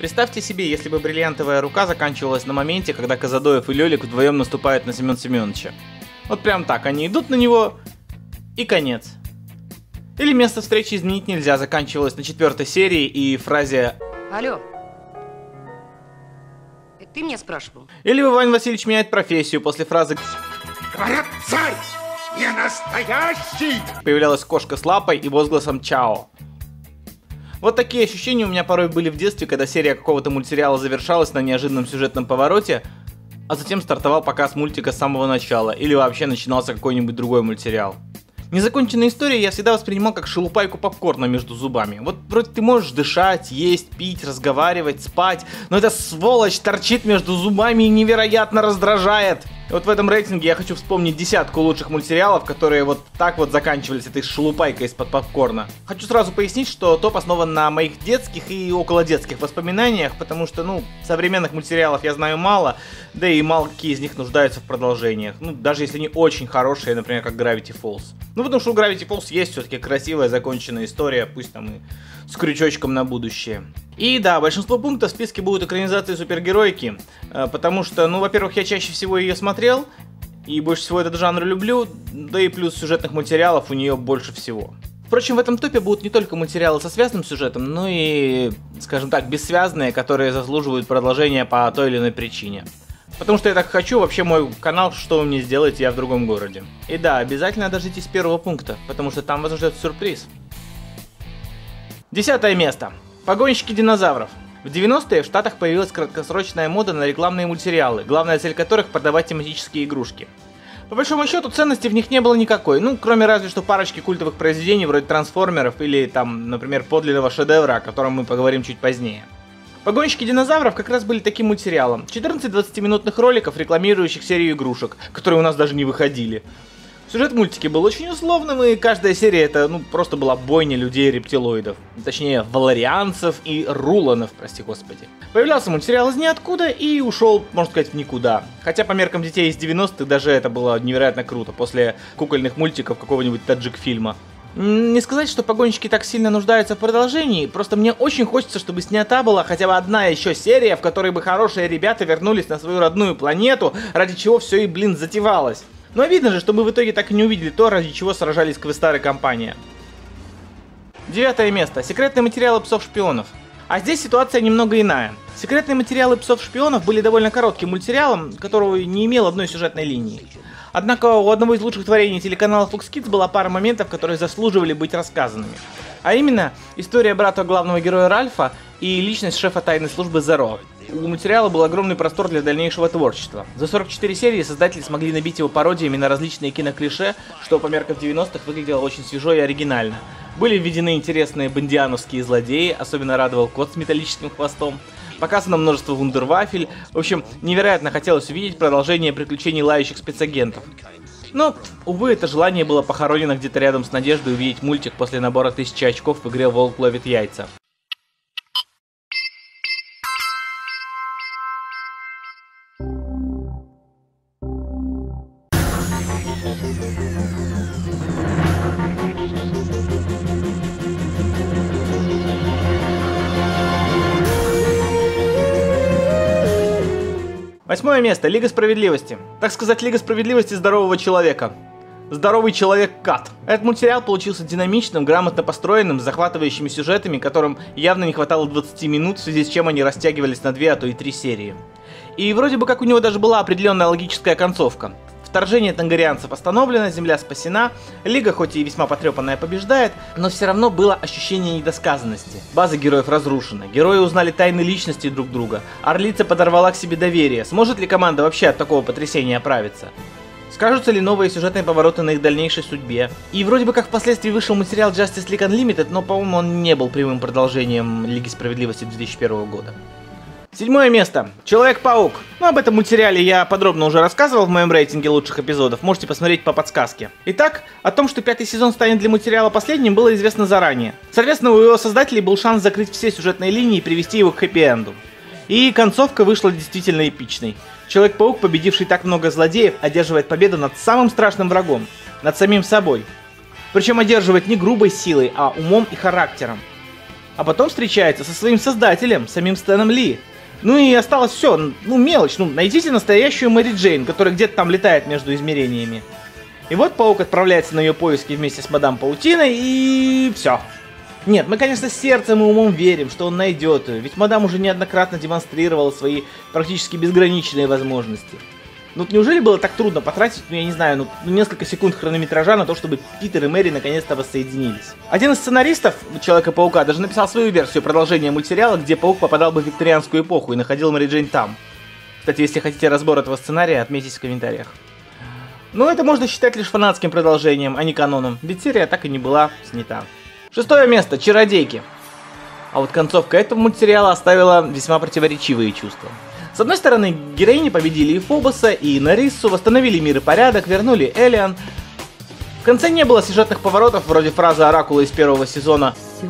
Представьте себе, если бы «Бриллиантовая рука» заканчивалась на моменте, когда Казадоев и Лёлик вдвоем наступают на Семёна Семёныча. Вот прям так, они идут на него, и конец. Или «Место встречи изменить нельзя» заканчивалось на 4-й серии и фразе «Алло, это ты меня спрашивал?» Или Иван Васильевич меняет профессию после фразы «Говорят, царь не настоящий!» Появлялась кошка с лапой и возгласом «Чао». Вот такие ощущения у меня порой были в детстве, когда серия какого-то мультсериала завершалась на неожиданном сюжетном повороте, а затем стартовал показ мультика с самого начала, или вообще начинался какой-нибудь другой мультсериал. Незаконченные истории я всегда воспринимал как шелупайку попкорна между зубами. Вот вроде ты можешь дышать, есть, пить, разговаривать, спать, но эта сволочь торчит между зубами и невероятно раздражает. И вот в этом рейтинге я хочу вспомнить 10 лучших мультсериалов, которые вот так вот заканчивались этой шелупайкой из-под попкорна. Хочу сразу пояснить, что топ основан на моих детских и околодетских воспоминаниях, потому что, современных мультсериалов я знаю мало, да и мало какие из них нуждаются в продолжениях. Даже если они очень хорошие, например, как Gravity Falls. Потому что у Gravity Falls есть все-таки красивая законченная история, пусть там и с крючочком на будущее. И да, большинство пунктов в списке будут экранизации супергероики, потому что, во-первых, я чаще всего ее смотрел, и больше всего этот жанр люблю, да и плюс сюжетных материалов у нее больше всего. Впрочем, в этом топе будут не только материалы со связанным сюжетом, но и, скажем так, бессвязные, которые заслуживают продолжения по той или иной причине. Потому что я так хочу, вообще мой канал «Что вы мне сделаете, я в другом городе». И да, обязательно дождитесь первого пункта, потому что там вас ждет сюрприз. 10 место. Погонщики динозавров. В 90-е в Штатах появилась краткосрочная мода на рекламные мультсериалы, главная цель которых продавать тематические игрушки. По большому счету, ценности в них не было никакой, кроме разве что парочки культовых произведений вроде «Трансформеров» или там, например, подлинного шедевра, о котором мы поговорим чуть позднее. Погонщики динозавров как раз были таким мультсериалом. 14 20-минутных роликов, рекламирующих серию игрушек, которые у нас даже не выходили. Сюжет мультики был очень условным, и каждая серия это, просто была бойня людей-рептилоидов. Точнее, валарианцев и руланов, прости господи. Появлялся мультсериал из ниоткуда и ушел, можно сказать, в никуда. Хотя по меркам детей из 90-х даже это было невероятно круто, после кукольных мультиков какого-нибудь таджик-фильма. Не сказать, что погонщики так сильно нуждаются в продолжении, просто мне очень хочется, чтобы снята была хотя бы одна еще серия, в которой бы хорошие ребята вернулись на свою родную планету, ради чего все и, затевалось. Но видно же, что мы в итоге так и не увидели то, ради чего сражались Квестар и компания. 9 место. Секретные материалы псов-шпионов. А здесь ситуация немного иная. Секретные материалы псов-шпионов были довольно коротким мультсериалом, которого не имел одной сюжетной линии. Однако у одного из лучших творений телеканала Fox Kids была пара моментов, которые заслуживали быть рассказанными. А именно, история брата главного героя Ральфа и личность шефа тайной службы Зеро. У материала был огромный простор для дальнейшего творчества. За 44 серии создатели смогли набить его пародиями на различные киноклише, что по меркам 90-х выглядело очень свежо и оригинально. Были введены интересные бондиановские злодеи, особенно радовал кот с металлическим хвостом. Показано множество вундервафель. В общем, невероятно хотелось увидеть продолжение приключений лающих спецагентов. Но, увы, это желание было похоронено где-то рядом с надеждой увидеть мультик после набора 1000 очков в игре «Волк ловит яйца». Восьмое место. Лига справедливости. Так сказать, Лига справедливости здорового человека. Здоровый человек-кат. Этот мультсериал получился динамичным, грамотно построенным, с захватывающими сюжетами, которым явно не хватало 20 минут, в связи с чем они растягивались на 2, а то и 3 серии. И вроде бы как у него даже была определенная логическая концовка. Вторжение тангарианцев остановлено, Земля спасена, Лига, хоть и весьма потрепанная, побеждает, но все равно было ощущение недосказанности. База героев разрушена, герои узнали тайны личности друг друга, Орлица подорвала к себе доверие, сможет ли команда вообще от такого потрясения оправиться? Скажутся ли новые сюжетные повороты на их дальнейшей судьбе? И вроде бы как впоследствии вышел материал Justice League Unlimited, но, по-моему, он не был прямым продолжением Лиги Справедливости 2001 года. 7 место. Человек-паук. Об этом мультсериале я подробно уже рассказывал в моем рейтинге лучших эпизодов, можете посмотреть по подсказке. Итак, о том, что 5-й сезон станет для мультсериала последним, было известно заранее. Соответственно, у его создателей был шанс закрыть все сюжетные линии и привести его к хэппи-энду. И концовка вышла действительно эпичной. Человек-паук, победивший так много злодеев, одерживает победу над самым страшным врагом, над самим собой. Причем одерживает не грубой силой, а умом и характером. А потом встречается со своим создателем, самим Стэном Ли. Ну и осталось все, мелочь, найдите настоящую Мэри Джейн, которая где-то там летает между измерениями. И вот Паук отправляется на ее поиски вместе с Мадам Паутиной, и все. Нет, мы, конечно, сердцем и умом верим, что он найдет ее, ведь Мадам уже неоднократно демонстрировала свои практически безграничные возможности. Неужели было так трудно потратить, я не знаю, несколько секунд хронометража на то, чтобы Питер и Мэри наконец-то воссоединились? Один из сценаристов Человека-паука даже написал свою версию продолжения мультсериала, где Паук попадал бы в викторианскую эпоху и находил Мэри Джейн там. Кстати, если хотите разбор этого сценария, отметьтесь в комментариях. Это можно считать лишь фанатским продолжением, а не каноном, ведь серия так и не была снята. 6-е место. Чародейки. А вот концовка этого мультсериала оставила весьма противоречивые чувства. С одной стороны, героини победили и Фобоса, и Нариссу, восстановили мир и порядок, вернули Элиан. В конце не было сюжетных поворотов, вроде фразы Оракула из первого сезона «Все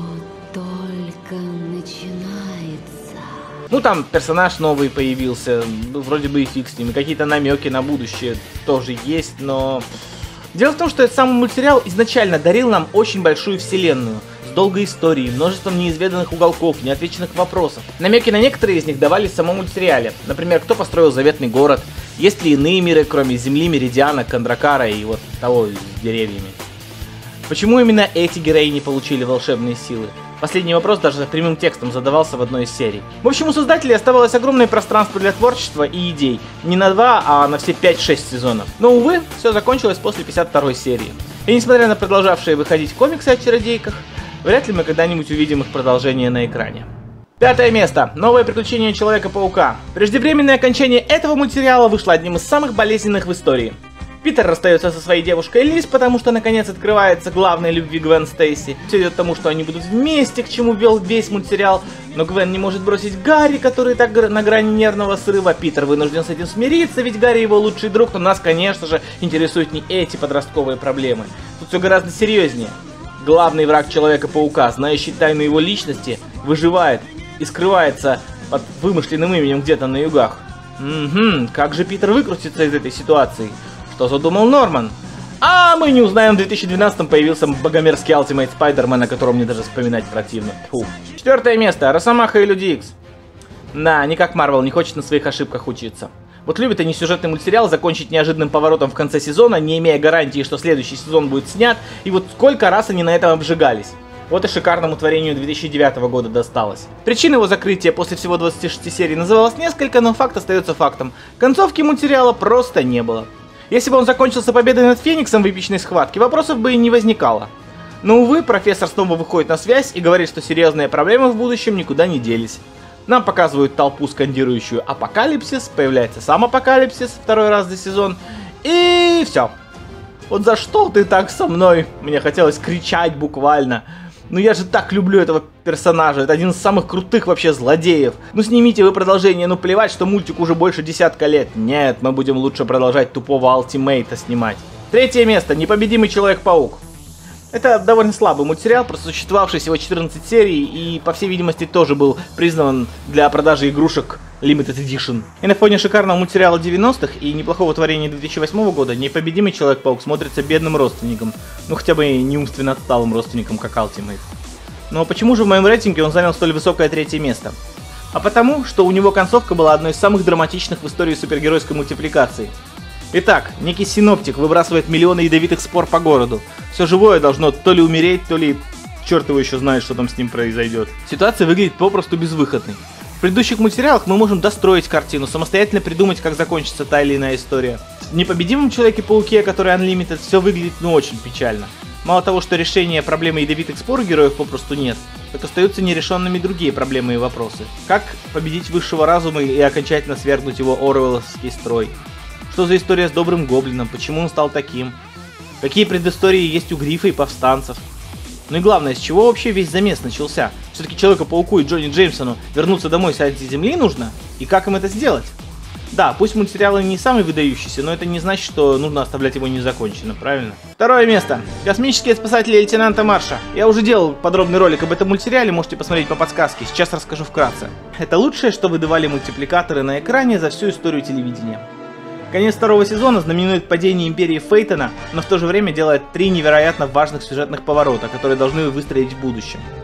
только начинается». Там персонаж новый появился, вроде бы и фиг с ним, и какие-то намеки на будущее тоже есть, но... Дело в том, что этот самый мультсериал изначально дарил нам очень большую вселенную, с долгой историей, множеством неизведанных уголков, неотвеченных вопросов. Намеки на некоторые из них давались в самом мультсериале. Например, кто построил заветный город, есть ли иные миры, кроме Земли, Меридиана, Кандракара и вот того с деревьями. Почему именно эти героини получили волшебные силы? Последний вопрос даже прямым текстом задавался в одной из серий. В общем, у создателей оставалось огромное пространство для творчества и идей. Не на 2, а на все 5-6 сезонов. Но, увы, все закончилось после 52-й серии. И несмотря на продолжавшие выходить комиксы о чародейках, вряд ли мы когда-нибудь увидим их продолжение на экране. 5-е место. Новое приключение Человека-паука. Преждевременное окончание этого мультсериала вышло одним из самых болезненных в истории. Питер расстается со своей девушкой Лиз, потому что наконец открывается главной любви Гвен Стейси. Все идет к тому, что они будут вместе, к чему вел весь мультсериал. Но Гвен не может бросить Гарри, который так на грани нервного срыва. Питер вынужден с этим смириться, ведь Гарри его лучший друг. Но нас, конечно же, интересуют не эти подростковые проблемы. Тут все гораздо серьезнее. Главный враг Человека-паука, знающий тайну его личности, выживает и скрывается под вымышленным именем где-то на югах. Как же Питер выкрутится из этой ситуации? Что задумал Норман? А мы не узнаем, в 2012-м появился богомерзкий Ultimate Spider-Man, о котором мне даже вспоминать противно. Фу. 4-е место. Росомаха и Люди Икс. Да, не как Марвел, не хочет на своих ошибках учиться. Вот любят они сюжетный мультсериал закончить неожиданным поворотом в конце сезона, не имея гарантии, что следующий сезон будет снят, и вот сколько раз они на этом обжигались. Вот и шикарному творению 2009 года досталось. Причин его закрытия после всего 26 серий называлось несколько, но факт остается фактом. Концовки мультсериала просто не было. Если бы он закончился победой над Фениксом в эпичной схватке, вопросов бы и не возникало. Но, увы, профессор снова выходит на связь и говорит, что серьезные проблемы в будущем никуда не делись. Нам показывают толпу, скандирующую «Апокалипсис», появляется сам Апокалипсис второй раз за сезон, и все. Вот за что ты так со мной? Мне хотелось кричать буквально. Я же так люблю этого персонажа, это один из самых крутых вообще злодеев. Снимите вы продолжение, плевать, что мультик уже больше десятка лет. Нет, мы будем лучше продолжать тупого Алтимейта снимать. 3-е место. Непобедимый Человек-паук. Это довольно слабый мультсериал, просуществовавший всего 14 серий и, по всей видимости, тоже был признан для продажи игрушек Limited Edition. И на фоне шикарного мультсериала 90-х и неплохого творения 2008 года непобедимый Человек-паук смотрится бедным родственником. Хотя бы и не умственно отсталым родственником, как Ultimate. Но почему же в моем рейтинге он занял столь высокое 3-е место? А потому, что у него концовка была одной из самых драматичных в истории супергеройской мультипликации. Итак, некий синоптик выбрасывает миллионы ядовитых спор по городу. Все живое должно то ли умереть, то ли черт его еще знает, что там с ним произойдет. Ситуация выглядит попросту безвыходной. В предыдущих мультсериалах мы можем достроить картину, самостоятельно придумать, как закончится та или иная история. В непобедимом Человеке-пауке, который Unlimited, все выглядит очень печально. Мало того, что решения проблемы ядовитых спор у героев попросту нет, так остаются нерешенными другие проблемы и вопросы. Как победить высшего разума и окончательно свергнуть его Оруэлловский строй? Что за история с добрым гоблином? Почему он стал таким? Какие предыстории есть у Грифа и повстанцев? И главное, с чего вообще весь замес начался? Все-таки Человеку-пауку и Джонни Джеймсону вернуться домой с антиземли нужно? И как им это сделать? Да, пусть мультсериал и не самый выдающийся, но это не значит, что нужно оставлять его незаконченным, правильно? 2-е место. Космические спасатели лейтенанта Марша. Я уже делал подробный ролик об этом мультсериале, можете посмотреть по подсказке, сейчас расскажу вкратце. Это лучшее, что выдавали мультипликаторы на экране за всю историю телевидения. Конец 2-го сезона знаменует падение Империи Фейтона, но в то же время делает 3 невероятно важных сюжетных поворота, которые должны выстроить в будущем.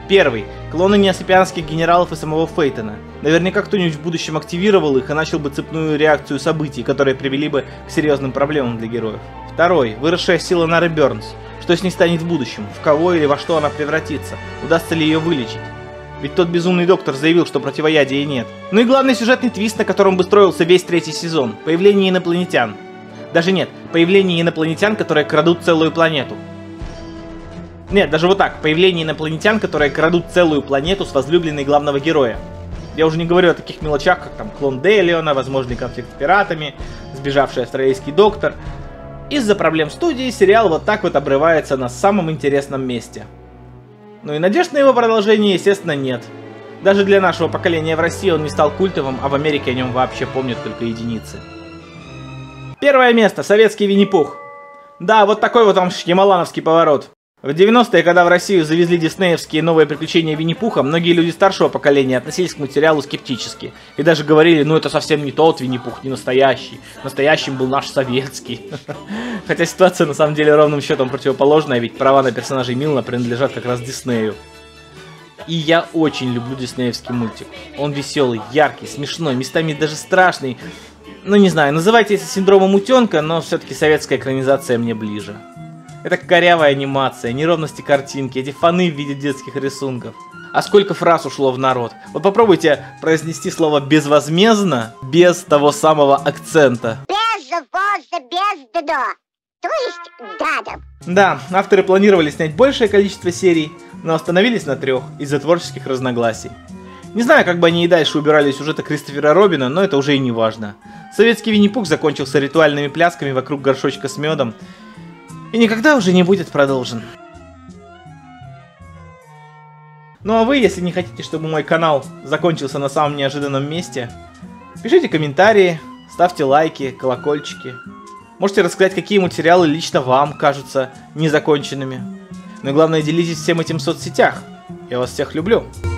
Первый. Клоны неосипианских генералов и самого Фейтона. Наверняка кто-нибудь в будущем активировал их и начал бы цепную реакцию событий, которые привели бы к серьезным проблемам для героев. Второй. Выросшая сила Нары Бернс. Что с ней станет в будущем? В кого или во что она превратится? Удастся ли ее вылечить? Ведь тот безумный доктор заявил, что противоядия нет. Ну и главный сюжетный твист, на котором бы строился весь третий сезон. Появление инопланетян. Даже нет, появление инопланетян, которые крадут целую планету. Нет, даже вот так. Появление инопланетян, которые крадут целую планету с возлюбленной главного героя. Я уже не говорю о таких мелочах, как там клон Делиона, возможный конфликт с пиратами, сбежавший австралийский доктор. Из-за проблем студии сериал вот так вот обрывается на самом интересном месте. Ну и надежд на его продолжение, естественно, нет. Даже для нашего поколения в России он не стал культовым, а в Америке о нем вообще помнят только единицы. Первое место. Советский Винни-Пух. Да, вот такой вот там шьямалановский поворот. В 90-е, когда в Россию завезли диснеевские новые приключения Винни-Пуха, многие люди старшего поколения относились к материалу скептически. И даже говорили, ну это совсем не тот Винни-Пух, не настоящий. Настоящим был наш советский. Хотя ситуация на самом деле ровным счетом противоположная, ведь права на персонажей Милна принадлежат как раз Диснею. И я очень люблю диснеевский мультик. Он веселый, яркий, смешной, местами даже страшный. Ну не знаю, называйте это синдромом утенка, но все-таки советская экранизация мне ближе. Это корявая анимация, неровности картинки, эти фоны в виде детских рисунков. А сколько фраз ушло в народ. Вот попробуйте произнести слово «безвозмездно» без того самого акцента. Без дно. То есть дадом. Да, авторы планировали снять большее количество серий, но остановились на 3 из-за творческих разногласий. Не знаю, как бы они и дальше убирали сюжета Кристофера Робина, но это уже и не важно. Советский Винни-Пух закончился ритуальными плясками вокруг горшочка с медом и никогда уже не будет продолжен. Ну а вы, если не хотите, чтобы мой канал закончился на самом неожиданном месте, пишите комментарии, ставьте лайки, колокольчики. Можете рассказать, какие мультсериалы лично вам кажутся незаконченными. Ну и главное, делитесь всем этим в соцсетях. Я вас всех люблю.